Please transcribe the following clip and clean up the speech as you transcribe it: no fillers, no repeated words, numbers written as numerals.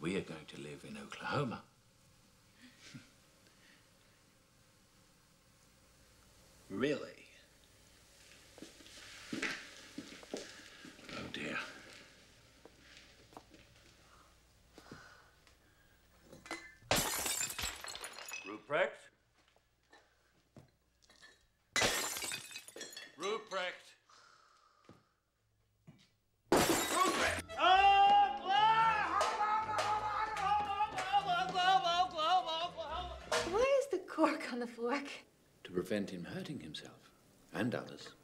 we are going to live in Oklahoma. Really? Oh, dear. Ruprecht? Ruprecht! Ruprecht! Why is the cork on the fork? To prevent him hurting himself and others.